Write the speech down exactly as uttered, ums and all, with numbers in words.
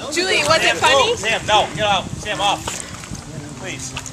Julie, was Sam, it funny? Sam, no, get out. Sam, off. Please.